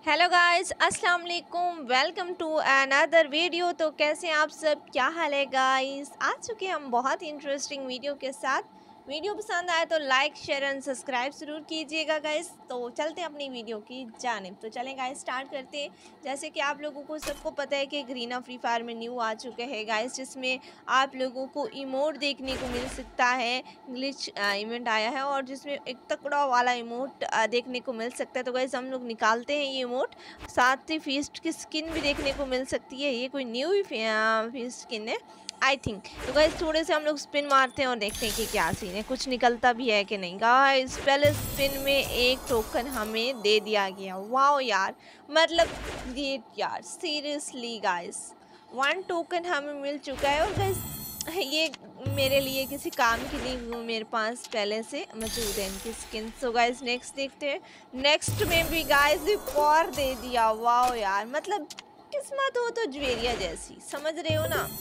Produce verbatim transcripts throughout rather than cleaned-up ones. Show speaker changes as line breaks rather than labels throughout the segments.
Hello guys, अस्सलाम वालेकुम। Welcome to another video. तो कैसे हैं आप सब, क्या हाल है गाइस। आ चुके हैं हम बहुत ही इंटरेस्टिंग वीडियो के साथ। वीडियो पसंद आए तो लाइक शेयर एंड सब्सक्राइब ज़रूर कीजिएगा गाइस। तो चलते हैं अपनी वीडियो की जानिब। तो चलें गाइस, स्टार्ट करते हैं। जैसे कि आप लोगों को सबको पता है कि ग्रीना फ्री फायर में न्यू आ चुके हैं गाइस, जिसमें आप लोगों को इमोट देखने को मिल सकता है। ग्लिच इवेंट आया है और जिसमें एक तकड़ा वाला इमोट देखने को मिल सकता है। तो गाइस हम लोग निकालते हैं ये इमोट। साथ ही फीस्ट की स्किन भी देखने को मिल सकती है। ये कोई न्यू ही फीस्ट स्किन है आई थिंक। तो गाइस थोड़े से हम लोग स्पिन मारते हैं और देखते हैं कि क्या सीन है, कुछ निकलता भी है कि नहीं। गाइस पहले स्पिन में एक टोकन हमें दे दिया गया। वाओ यार, मतलब ये यार सीरियसली गाइस वन टोकन हमें मिल चुका है। और गाइस ये मेरे लिए किसी काम की नहीं, वो मेरे पास पहले से मौजूद है इनकी स्किन। सो गाइस नेक्स्ट देखते हैं। नेक्स्ट में भी गाइस एक और दे दिया। वाओ यार, मतलब किस्मत हो तो ज्वेरिया जैसी, समझ रहे हो ना,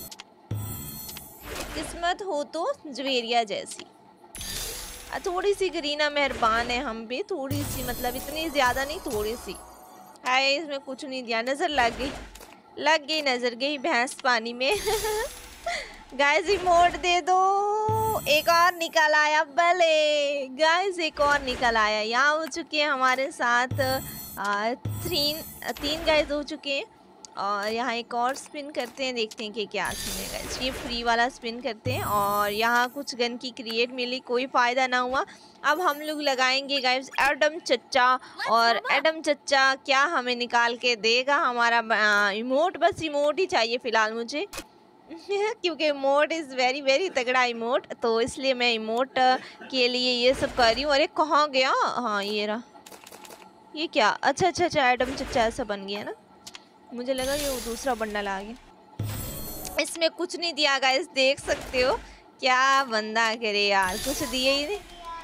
किस्मत हो तो ज्वेरिया जैसी। थोड़ी सी ग्रीना मेहरबान है हम पे, थोड़ी सी, मतलब इतनी ज़्यादा नहीं, थोड़ी सी है। इसमें कुछ नहीं दिया, नज़र लग गई, लग गई नज़र गई भैंस पानी में। गाइस इमोट दे दो। एक और निकल आया, भले गाइस एक और निकल आया। यहाँ हो चुके हैं हमारे साथ आ, तीन तीन गाइस हो चुके हैं। और यहाँ एक और स्पिन करते हैं, देखते हैं कि क्या सीन है गाइस। ये फ्री वाला स्पिन करते हैं और यहाँ कुछ गन की क्रिएट मिली, कोई फ़ायदा ना हुआ। अब हम लोग लगाएंगे गाइस एडम चच्चा। और एडम चच्चा क्या हमें निकाल के देगा हमारा इमोट। बस इमोट ही चाहिए फ़िलहाल मुझे, क्योंकि इमोट इज़ वेरी वेरी तगड़ा इमोट, तो इसलिए मैं इमोट के लिए ये सब कर रही हूँ। अरे कहाँ गया, हाँ ये रहा। ये क्या, अच्छा अच्छा अच्छा एडम चच्चा ऐसा बन गया ना, मुझे लगा ये दूसरा बंडल आ गया। इसमें कुछ नहीं दिया गाइस, देख सकते हो। क्या बंदा करे यार, कुछ दिए ही नहीं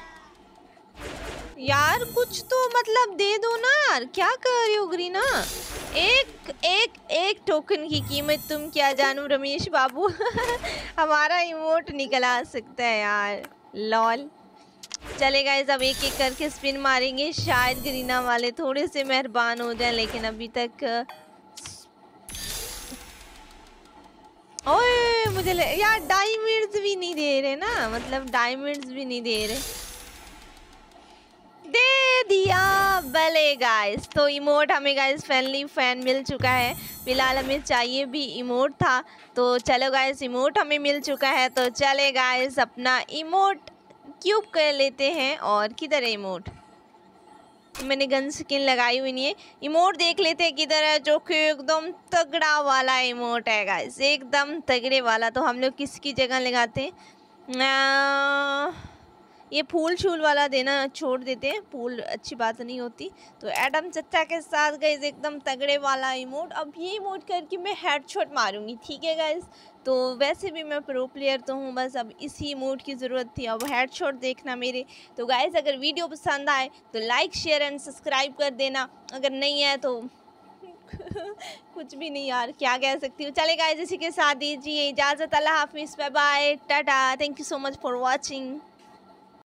यार। कुछ तो मतलब दे दो ना यार, क्या कर रहे हो ग्रीना। एक एक एक टोकन की कीमत तुम क्या जानू रमेश बाबू। हमारा इमोट निकल आ सकता है यार, लॉल। चले गाइस अब एक एक करके स्पिन मारेंगे, शायद ग्रीना वाले थोड़े से मेहरबान हो जाए, लेकिन अभी तक ओए मुझे ले... यार डायमंड्स भी नहीं दे रहे ना, मतलब डायमंड्स भी नहीं दे रहे। दे दिया, भले गाइस। तो इमोट हमें गाइस फैनली फैन मिल चुका है। फिलहाल हमें चाहिए भी इमोट था, तो चलो गाइस इमोट हमें मिल चुका है। तो चले गाइस अपना इमोट क्यूब कर लेते हैं। और किधर है इमोट, मैंने गन स्किन लगाई हुई नहीं है। इमोट देख लेते हैं किधर है, जो कि एकदम तगड़ा वाला इमोट है गाइस, एकदम तगड़े वाला। तो हम लोग किसकी जगह लगाते हैं, ये फूल शूल वाला देना छोड़ देते हैं, फूल अच्छी बात नहीं होती। तो एडम चच्चा के साथ गाइस एकदम तगड़े वाला इमोट। अब ये इमोट करके मैं हेडशॉट मारूंगी, ठीक है गाइस। तो वैसे भी मैं प्रो प्लेयर तो हूँ, बस अब इसी इमोट की ज़रूरत थी, अब हेडशॉट देखना मेरे। तो गाइस अगर वीडियो पसंद आए तो लाइक शेयर एंड सब्सक्राइब कर देना, अगर नहीं है तो कुछ भी नहीं यार, क्या कह सकती हूँ। चले गाइस इसी के साथ दीजिए इजाज़त, अल्लाह हाफिज़, bye bye, tata, thank you so much for watching.